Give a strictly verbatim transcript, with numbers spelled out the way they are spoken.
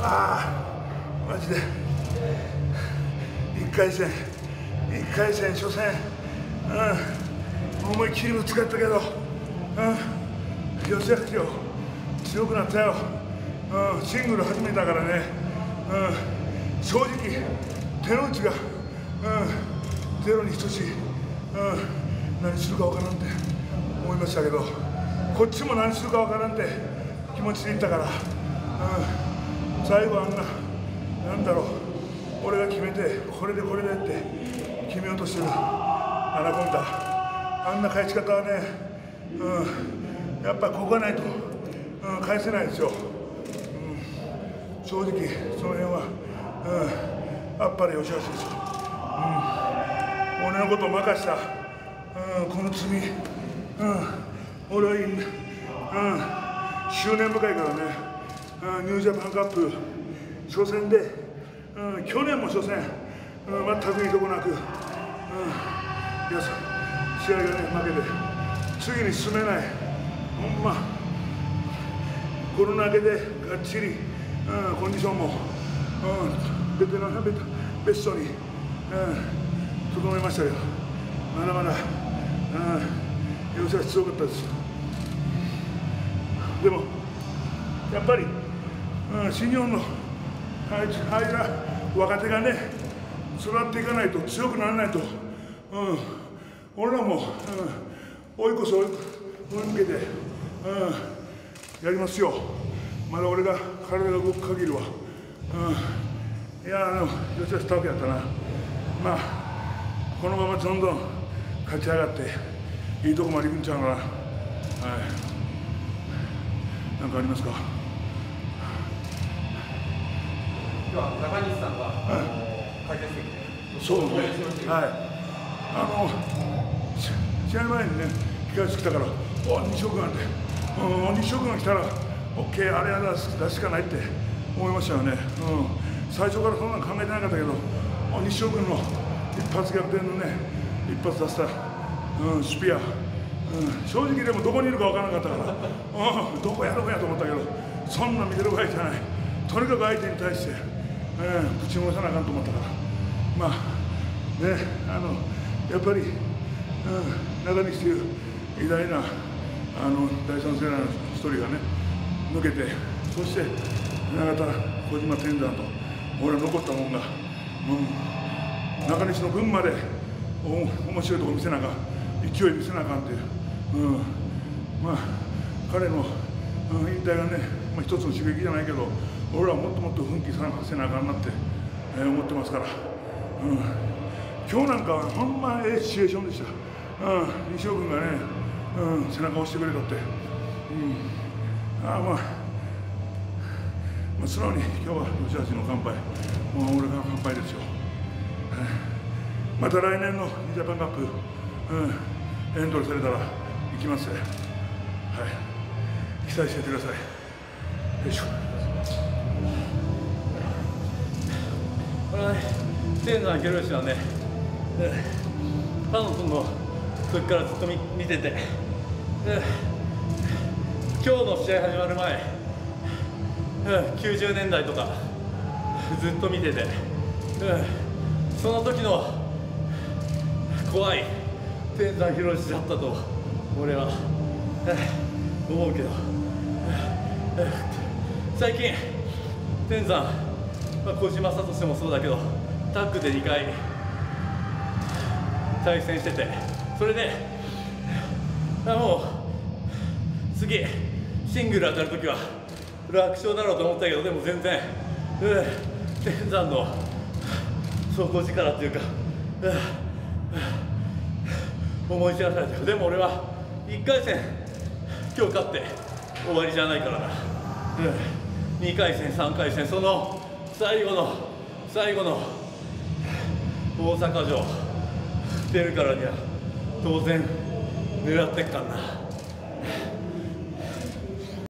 ああマジでいっかい戦いっかい戦初戦、うん、思いっきりぶつかったけど、うん、吉田よ強くなったよ、うん、シングル始めたからね、うん、正直手の内が、うん、ゼロに等しい、うん、何するかわからんって思いましたけど、こっちも何するかわからんって気持ちでいったから、うん、最後あんな、なんだろう、俺が決めて、これでこれでって決めようとしてるアナコンダ、あんな返し方はね、うん、やっぱここがないと、うん、返せないですよ、うん、正直、その辺は、うん、あっぱれよしあしですよ、うん、俺のことを任した、うん、この罪、うん、俺はいいんだ、うん、執念深いからね、うん、ニュージャパンカップ初戦で、うん、去年も初戦、うん、全くいいとこなく、うん、いや試合がね負けて次に進めない、ほんまコロナ明けでがっちり、うん、コンディションも、うん、ベテランベベストに、うん、整えましたけど、まだまだ、うん、様子が強かったです。でもやっぱり、うん、新日本のあいつあいつら若手がね育っていかないと強くならないと、うん、俺らも、うん、追い越し追い抜けて、うん、やりますよ。まだ俺が体が動く限りは、うん、いやあの吉田スターフやったな。まあこのままどんどん勝ち上がっていいとこまで行くんちゃうかな。はい。なんかありますか。 今日は中西さんが、はい、解説席でそうね、はい、あの試合前にね控え室来たから「お西尾君」って「うん、西尾君が来たら OK あれは出すしかない」って思いましたよね、うん、最初からそんなの考えてなかったけど西尾君の一発逆転のね一発出した、うん、スピア、うん、正直でもどこにいるか分からなかったから、うん、どこやどこやと思ったけどそんな見てる場合じゃない、とにかく相手に対して、えー、ぶち戻さなあかんと思ったから、まあね、あのやっぱり、うん、中西という偉大なあの第三世代の一人がね抜けて、そして永田、小島天山と俺は残ったもんが、うん、中西の分までお面白いとこ見せなあかん、勢い見せなあかんっていう、うん、まあ彼の、うん、引退がね、まあ、一つの刺激じゃないけど、俺はもっともっと奮起させなあかんなって、えー、思ってますから、うん、今日なんかはほんまええシチュエーションでした、うん、西尾君がね、うん、背中を押してくれたって、うん、ああまあ、まあ、素直に今日は吉橋の乾杯、もう俺が乾杯ですよ、はい、また来年のジャパンカップ、うん、エントリーされたら行きますね、はい、期待しててください。よいしょ。 これはね、天山博之はね、パノ君の時からずっと 見, 見てて、で今日の試合始まる前、きゅうじゅうねんだいとかずっと見てて、その時の怖い天山博之だったと俺は思うけど、最近天山、まあ、小島聡もそうだけどタッグでにかい対戦してて、それでもう次シングル当たるときは楽勝だろうと思ったけど、でも全然、うん、天山の底力っていうか、うん、思い知らされてる。でも俺はいっかい戦今日勝って終わりじゃないからな、うん、にかい戦さんかい戦、その最後の最後の大阪城出るからには当然狙ってっからな。